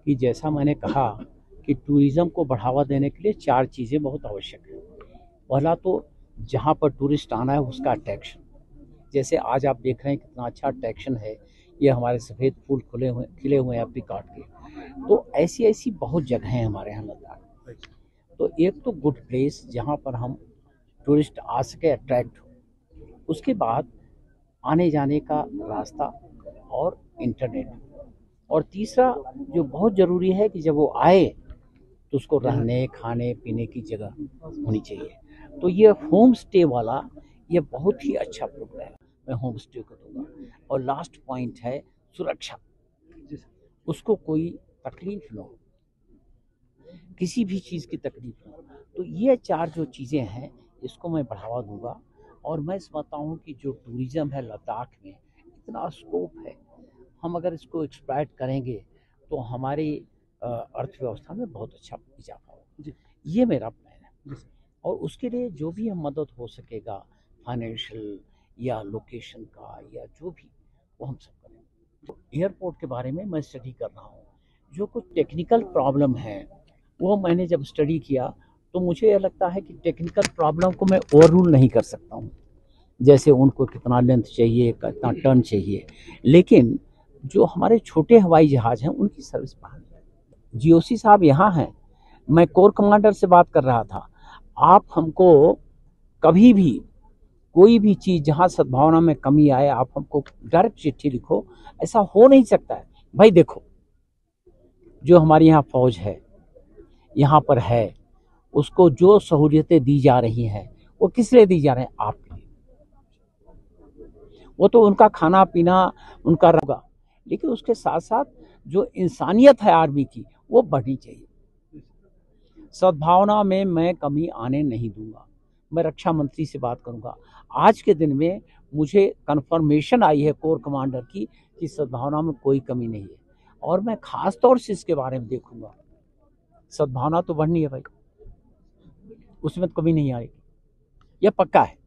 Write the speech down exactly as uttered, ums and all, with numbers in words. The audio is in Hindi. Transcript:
कि जैसा मैंने कहा कि टूरिज़्म को बढ़ावा देने के लिए चार चीज़ें बहुत आवश्यक हैं। पहला तो जहाँ पर टूरिस्ट आना है उसका अट्रैक्शन। जैसे आज आप देख रहे हैं कितना अच्छा अट्रैक्शन है, ये हमारे सफ़ेद फूल खुले हुए खिले हुए हैं एप्रिकॉट के। तो ऐसी ऐसी बहुत जगहें हैं हमारे यहाँ लद्दाख में। तो एक तो गुड प्लेस जहाँ पर हम टूरिस्ट आ सके, अट्रैक्ट हो। उसके बाद आने जाने का रास्ता और इंटरनेट। और तीसरा जो बहुत ज़रूरी है कि जब वो आए तो उसको रहने खाने पीने की जगह होनी चाहिए। तो ये होम स्टे वाला ये बहुत ही अच्छा प्रोग्राम है, मैं होम स्टे को दूंगा। और लास्ट पॉइंट है सुरक्षा, उसको कोई तकलीफ न हो, किसी भी चीज़ की तकलीफ न हो। तो ये चार जो चीज़ें हैं इसको मैं बढ़ावा दूंगा। और मैं समझता हूँ कि जो टूरिज़्म है लद्दाख में इतना स्कोप है, हम अगर इसको एक्सप्लॉइट करेंगे तो हमारी अर्थव्यवस्था में बहुत अच्छा इजाफा होगा। ये मेरा प्लान है। और उसके लिए जो भी हम मदद हो सकेगा, फाइनेंशियल या लोकेशन का या जो भी, वो हम सब करेंगे। तो एयरपोर्ट के बारे में मैं स्टडी कर रहा हूँ। जो कुछ टेक्निकल प्रॉब्लम है वो मैंने जब स्टडी किया तो मुझे यह लगता है कि टेक्निकल प्रॉब्लम को मैं ओवर रूल नहीं कर सकता हूँ। जैसे उनको कितना लेंथ चाहिए, कितना टर्न चाहिए, लेकिन जो हमारे छोटे हवाई जहाज़ हैं उनकी सर्विस बहाल है। जीओसी साहब यहाँ हैं, मैं कोर कमांडर से बात कर रहा था। आप हमको कभी भी कोई भी चीज़ जहाँ सद्भावना में कमी आए आप हमको डायरेक्ट चिट्ठी लिखो। ऐसा हो नहीं सकता है भाई। देखो जो हमारे यहाँ फौज है यहाँ पर है, उसको जो सहूलियतें दी जा रही हैं वो किस लिए दी जा रही हैं? आपके लिए। वो तो उनका खाना पीना उनका रहेगा, लेकिन उसके साथ साथ जो इंसानियत है आर्मी की वो बढ़नी चाहिए। सद्भावना में मैं कमी आने नहीं दूंगा। मैं रक्षा मंत्री से बात करूंगा। आज के दिन में मुझे कन्फर्मेशन आई है कोर कमांडर की कि सद्भावना में कोई कमी नहीं है। और मैं खास तौर से इसके बारे में देखूंगा। सद्भावना तो बढ़नी है भाई, उसमें तो कमी नहीं आएगी, यह पक्का है।